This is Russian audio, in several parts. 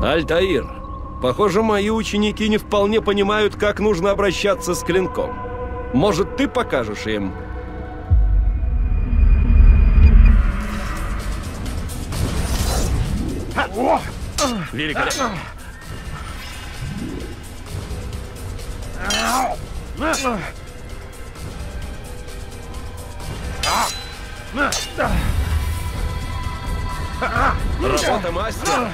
Альтаир, похоже, мои ученики не вполне понимают, как нужно обращаться с клинком. Может, ты покажешь им? Великолепно. Работа мастера.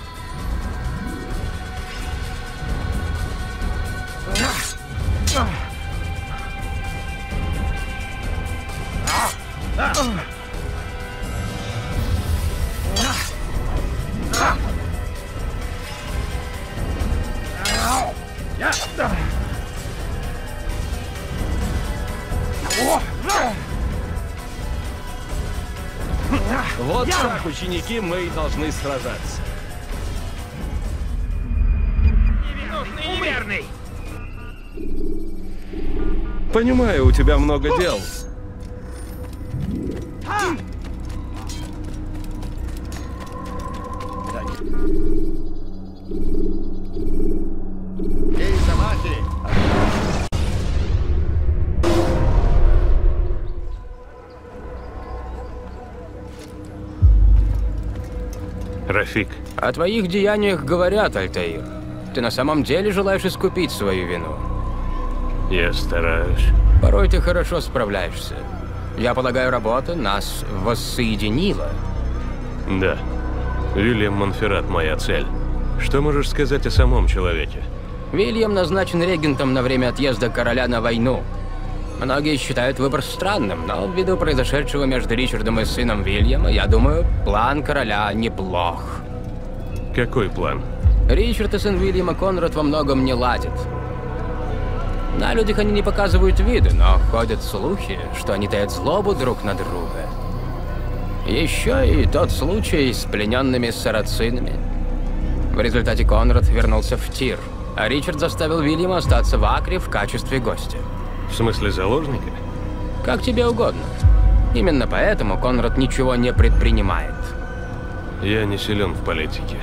Вот так, ученики, мы и должны сражаться. Неверный! Понимаю, у тебя много дел. Эй, замахи! Рафик, О твоих деяниях говорят, Альтаир. Ты на самом деле желаешь искупить свою вину. я стараюсь. Порой ты хорошо справляешься. Я полагаю, работа нас воссоединила. Да. Вильям Монферрат моя цель. Что можешь сказать о самом человеке? Вильям назначен регентом на время отъезда короля на войну. Многие считают выбор странным, но ввиду произошедшего между Ричардом и сыном Вильяма, я думаю, план короля неплох. Какой план? Ричард и сын Вильяма Конрад во многом не ладят. На людях они не показывают виды, но ходят слухи, что они таят злобу друг на друга. Еще и тот случай с плененными сарацинами. В результате Конрад вернулся в Тир, а Ричард заставил Вильяма остаться в Акре в качестве гостя. В смысле заложника? Как тебе угодно. Именно поэтому Конрад ничего не предпринимает. Я не силен в политике.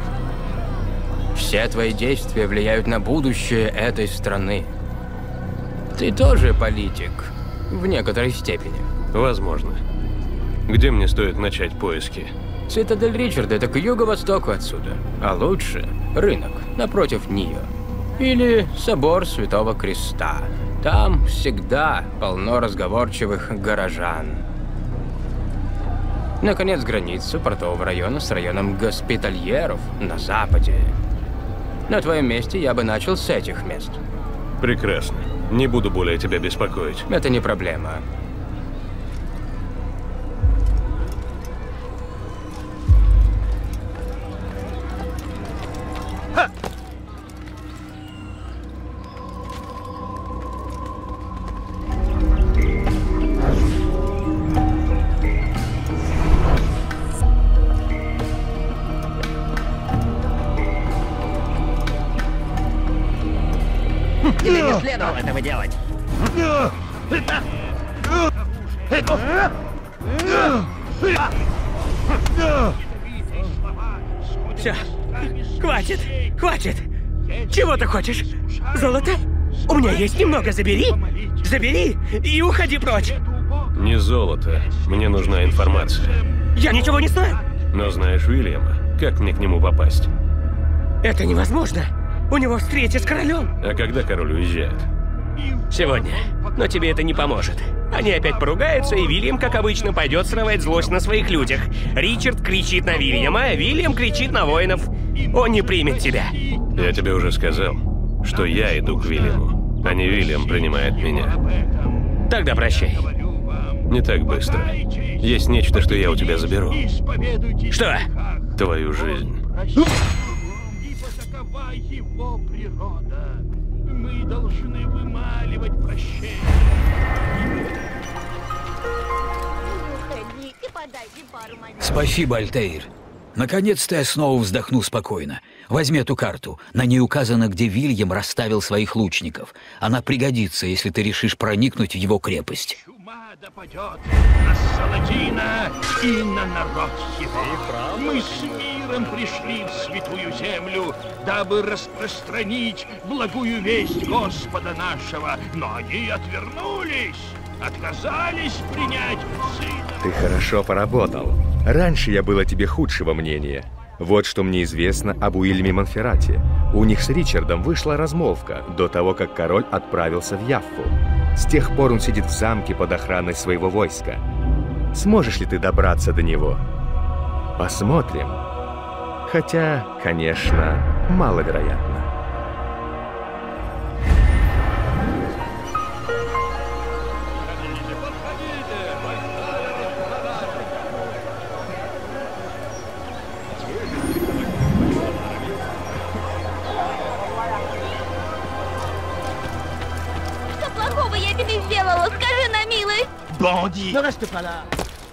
Все твои действия влияют на будущее этой страны. Ты тоже политик, в некоторой степени. Возможно. Где мне стоит начать поиски? Цитадель Ричарда — это к юго-востоку отсюда, а лучше — рынок, напротив нее. Или собор Святого Креста. Там всегда полно разговорчивых горожан. Наконец, границу портового района с районом госпитальеров на западе. На твоем месте я бы начал с этих мест. Прекрасно. Не буду более тебя беспокоить. Это не проблема. Тебе не следовало этого делать. Все. Хватит. Хватит. Чего ты хочешь? Золото? У меня есть немного. Забери. Забери и уходи прочь. Не золото. Мне нужна информация. Я ничего не знаю. Но знаешь Уильяма? Как мне к нему попасть? Это невозможно. У него встреча с королем. А когда король уезжает? Сегодня. Но тебе это не поможет. Они опять поругаются, и Вильям, как обычно, пойдет срывать злость на своих людях. Ричард кричит на Вильяма, а Вильям кричит на воинов. Он не примет тебя. Я тебе уже сказал, что я иду к Вильяму, а не Вильям принимает меня. Тогда прощай. Не так быстро. Есть нечто, что я у тебя заберу. Что? Твою жизнь. Ибо такова его природа. Мы должны вымаливать прощение. Спасибо, Альтаир. Наконец-то я снова вздохну спокойно. Возьми эту карту. На ней указано, где Вильям расставил своих лучников. Она пригодится, если ты решишь проникнуть в его крепость. Тьма допадет на Саладина и на народ его. Мы с миром пришли в святую землю, дабы распространить благую весть Господа нашего, но они отвернулись, отказались принять Сына. Ты хорошо поработал. Раньше я был о тебе худшего мнения. Вот что мне известно об Уильяме Монферрате. У них с Ричардом вышла размолвка до того, как король отправился в Яффу. С тех пор он сидит в замке под охраной своего войска. Сможешь ли ты добраться до него? Посмотрим. Хотя, конечно, маловероятно. Bandit! Ne reste pas là.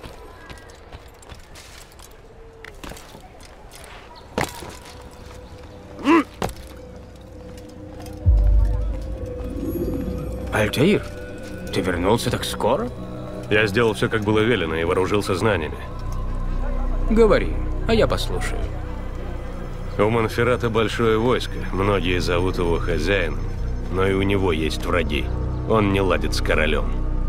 Альтаир, ты вернулся так скоро? Я сделал все, как было велено, и вооружился знаниями. Говори, а я послушаю. У Монферрата большое войско, многие зовут его хозяином, но и у него есть враги. Он не ладит с королем.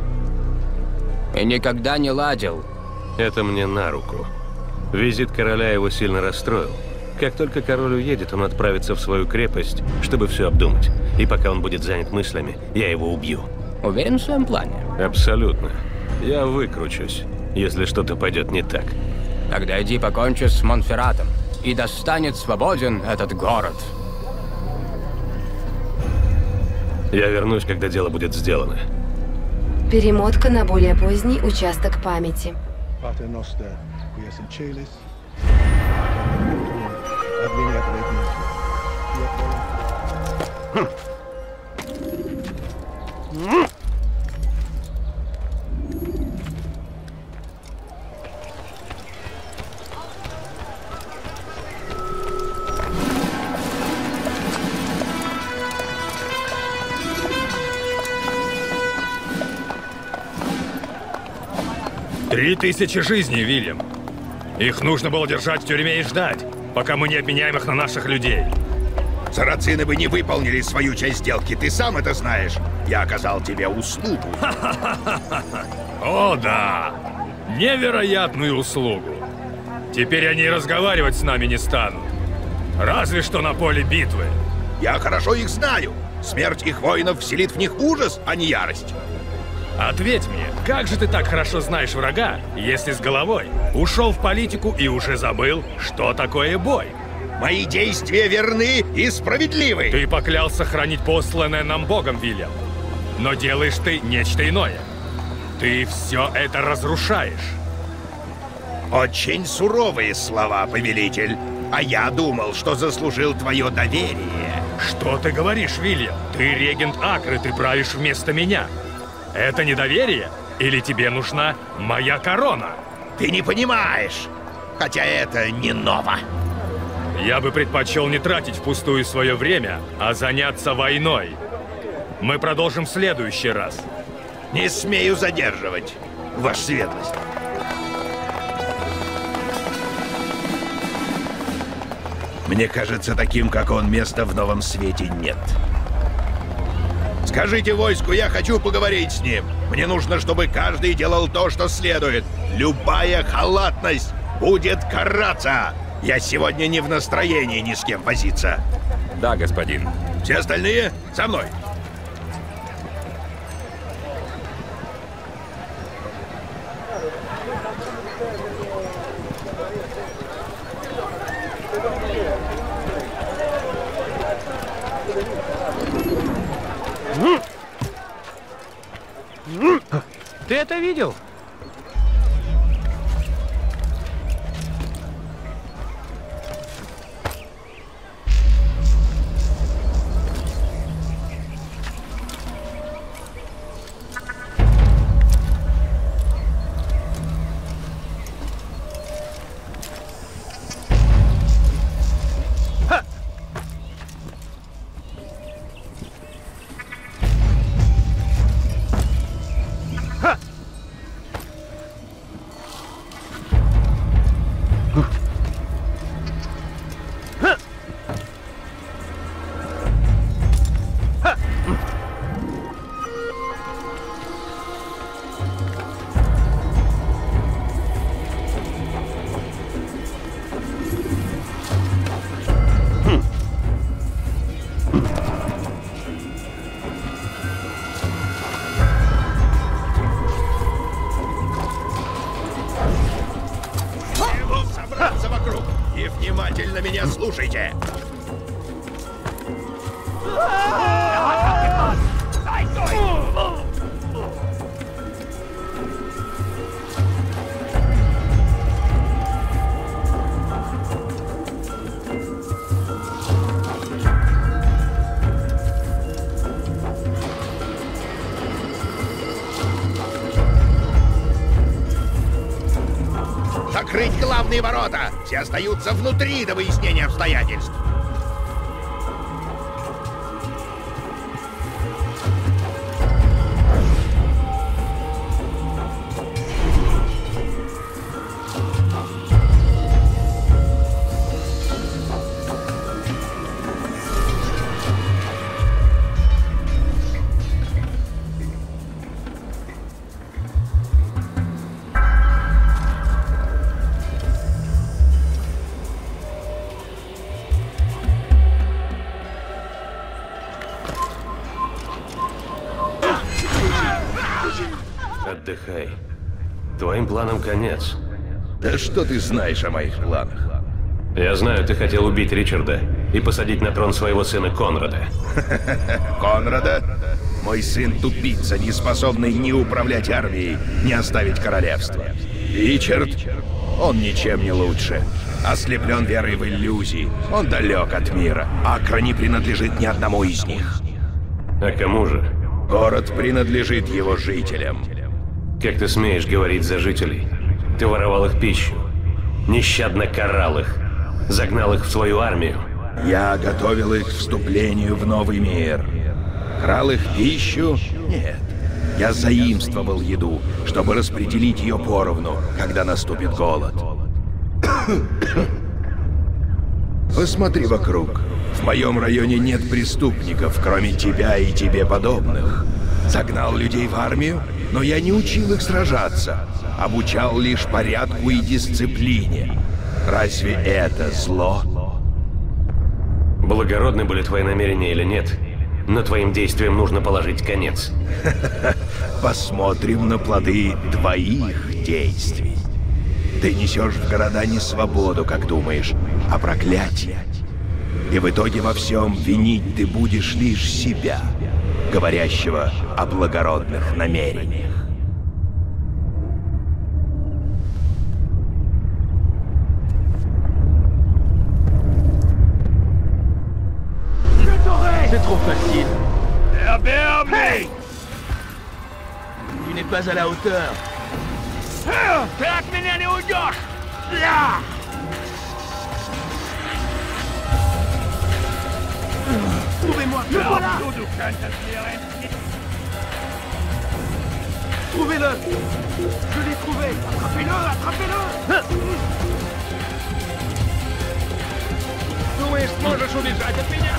И никогда не ладил. Это мне на руку. Визит короля его сильно расстроил. Как только король уедет, он отправится в свою крепость, чтобы все обдумать. И пока он будет занят мыслями, я его убью. Уверен в своем плане? Абсолютно. Я выкручусь, если что-то пойдет не так. Тогда иди покончи с Монферратом, и да станет свободен этот город. Я вернусь, когда дело будет сделано. Перемотка на более поздний участок памяти. Три 3000 жизней, Вильям. Их нужно было держать в тюрьме и ждать, пока мы не обменяем их на наших людей. Сарацины бы не выполнили свою часть сделки, ты сам это знаешь. Я оказал тебе услугу. О, да! Невероятную услугу. Теперь они и разговаривать с нами не станут. Разве что на поле битвы. Я хорошо их знаю. Смерть их воинов вселит в них ужас, а не ярость. Ответь мне, как же ты так хорошо знаешь врага, если с головой ушел в политику и уже забыл, что такое бой? Мои действия верны и справедливы. Ты поклялся хранить посланное нам Богом, Вильям. Но делаешь ты нечто иное. Ты все это разрушаешь. Очень суровые слова, повелитель. А я думал, что заслужил твое доверие. Что ты говоришь, Вильям? Ты регент Акры, ты правишь вместо меня. Это недоверие? Или тебе нужна моя корона? Ты не понимаешь, хотя это не ново. Я бы предпочел не тратить впустую свое время, а заняться войной. Мы продолжим в следующий раз. Не смею задерживать, ваша светлость. Мне кажется, таким, как он, места в новом свете нет. Скажите войску, я хочу поговорить с ним. Мне нужно, чтобы каждый делал то, что следует. Любая халатность будет караться. Я сегодня не в настроении ни с кем возиться. Да, господин. Все остальные со мной. Ты это видел? Слушайте! Закрыть главные ворота! Все остаются внутри до выяснения обстоятельств. Отдыхай. Твоим планам конец. Да что ты знаешь о моих планах? Я знаю, ты хотел убить Ричарда и посадить на трон своего сына Конрада. Конрада? Мой сын тупица, не способный ни управлять армией, ни оставить королевство. Ричард? Он ничем не лучше. Ослеплен верой в иллюзии. Он далек от мира. Акра не принадлежит ни одному из них. А кому же? Город принадлежит его жителям. Как ты смеешь говорить за жителей? Ты воровал их пищу, нещадно карал их, загнал их в свою армию. Я готовил их к вступлению в новый мир. Крал их пищу? Нет. Я заимствовал еду, чтобы распределить ее поровну, когда наступит голод. Посмотри вокруг. В моем районе нет преступников, кроме тебя и тебе подобных. Загнал людей в армию, но я не учил их сражаться. Обучал лишь порядку и дисциплине. Разве это зло? Благородны были твои намерения или нет, но твоим действиям нужно положить конец. Посмотрим на плоды твоих действий. Ты несешь в города не свободу, как думаешь, а проклятие. И в итоге во всем винить ты будешь лишь себя, говорящего о благородных намерениях. C'est trop facile. Herberme! Tu n'es pas à la hauteur. Ты от меня не уйдешь! Trouvez-moi le voilà! Trouvez-le! Je l'ai trouvé! Attrapez-le! Attrapez-le! Думаешь, сможешь убежать от меня?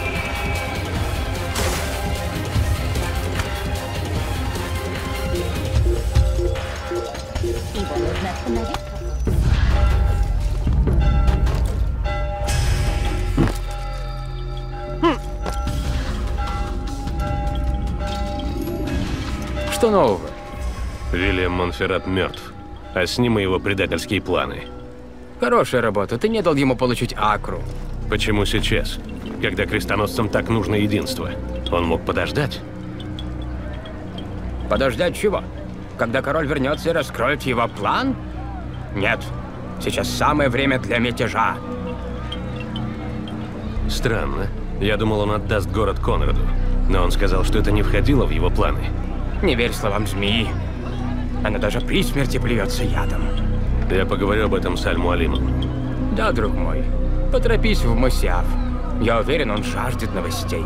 Что нового? Вильям Монферрат мертв, а с ним и его предательские планы. Хорошая работа. Ты не дал ему получить Акру. Почему сейчас? Когда крестоносцам так нужно единство. Он мог подождать. Подождать чего? Когда король вернется и раскроет его план? Нет. Сейчас самое время для мятежа. Странно. Я думал, он отдаст город Конраду. Но он сказал, что это не входило в его планы. Не верь словам змеи. Она даже при смерти плюется ядом. Я поговорю об этом с Аль-Муалимом. Да, друг мой. Поторопись в Мусиаф. Я уверен, он жаждет новостей.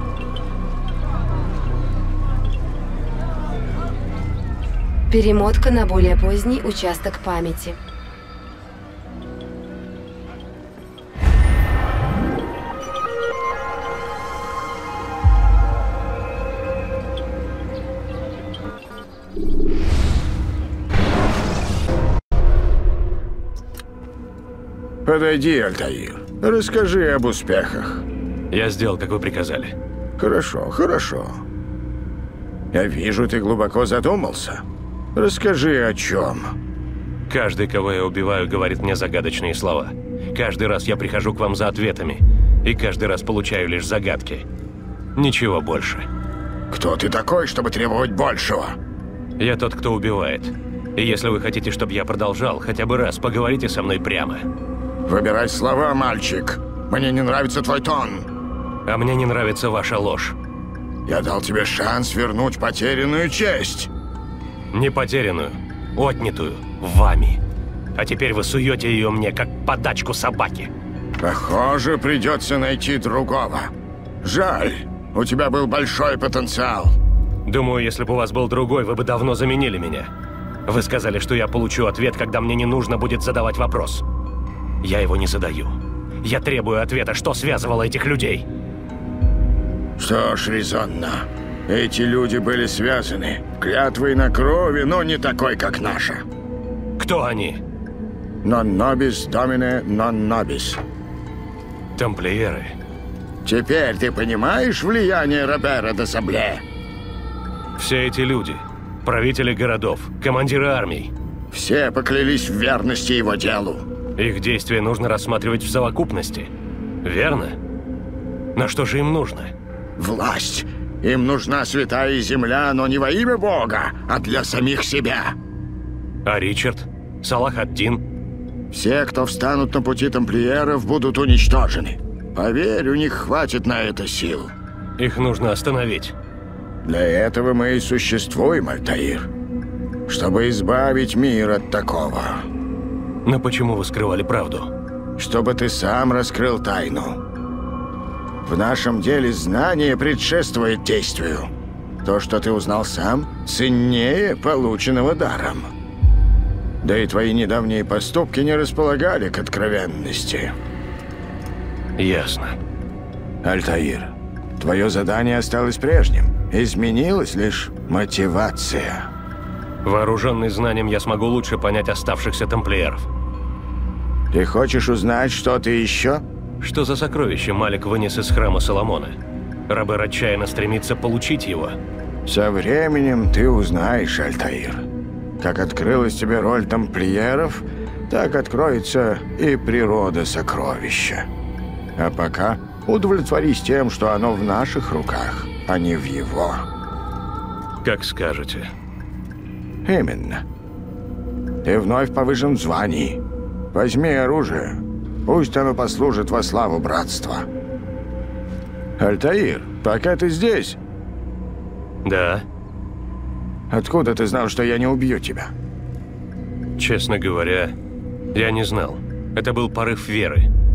Перемотка на более поздний участок памяти. Подойди, Альтаир. Расскажи об успехах. Я сделал, как вы приказали. Хорошо, хорошо. Я вижу, ты глубоко задумался. Расскажи, о чем. Каждый, кого я убиваю, говорит мне загадочные слова. каждый раз я прихожу к вам за ответами, и каждый раз получаю лишь загадки. Ничего больше. Кто ты такой, чтобы требовать большего? Я тот, кто убивает. И если вы хотите, чтобы я продолжал, хотя бы раз поговорите со мной прямо. Выбирай слова, мальчик. Мне не нравится твой тон. А мне не нравится ваша ложь. Я дал тебе шанс вернуть потерянную честь. Не потерянную, отнятую вами. А теперь вы суете ее мне, как подачку собаки. Похоже, придется найти другого. Жаль, у тебя был большой потенциал. Думаю, если бы у вас был другой, вы бы давно заменили меня. Вы сказали, что я получу ответ, когда мне не нужно будет задавать вопрос. Я его не задаю. Я требую ответа, что связывало этих людей. Что ж, резонно. Эти люди были связаны. Клятвой на крови, но не такой, как наша. Кто они? Non nobis domine non nobis. Тамплиеры. Теперь ты понимаешь влияние Робера де Сабле? Все эти люди, правители городов, командиры армий. Все поклялись в верности его делу. Их действия нужно рассматривать в совокупности. Верно? Но что же им нужно? Власть. Им нужна святая земля, но не во имя Бога, а для самих себя. А Ричард? Салах ад-Дин? Все, кто встанут на пути тамплиеров, будут уничтожены. Поверь, у них хватит на это сил. Их нужно остановить. Для этого мы и существуем, Альтаир. Чтобы избавить мир от такого. Но почему вы скрывали правду? Чтобы ты сам раскрыл тайну. В нашем деле знание предшествует действию. То, что ты узнал сам, ценнее полученного даром. Да и твои недавние поступки не располагали к откровенности. Ясно. Альтаир, твое задание осталось прежним. Изменилась лишь мотивация. Вооруженный знанием, я смогу лучше понять оставшихся тамплиеров. Ты хочешь узнать что-то еще? Что за сокровище Малик вынес из храма Соломона? Робер отчаянно стремится получить его. Со временем ты узнаешь, Альтаир. Как открылась тебе роль тамплиеров, так откроется и природа сокровища. А пока удовлетворись тем, что оно в наших руках, а не в его. Как скажете. Именно. Ты вновь повышен в звании. Возьми оружие. Пусть оно послужит во славу братства. Альтаир, пока ты здесь? Да. Откуда ты знал, что я не убью тебя? Честно говоря, я не знал. Это был порыв веры.